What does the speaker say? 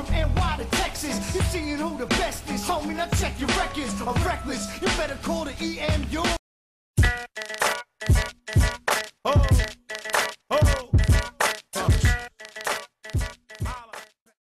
NY to Texas. You seeing who the best is, homie, now check your records. I'm reckless, you better call the EMU.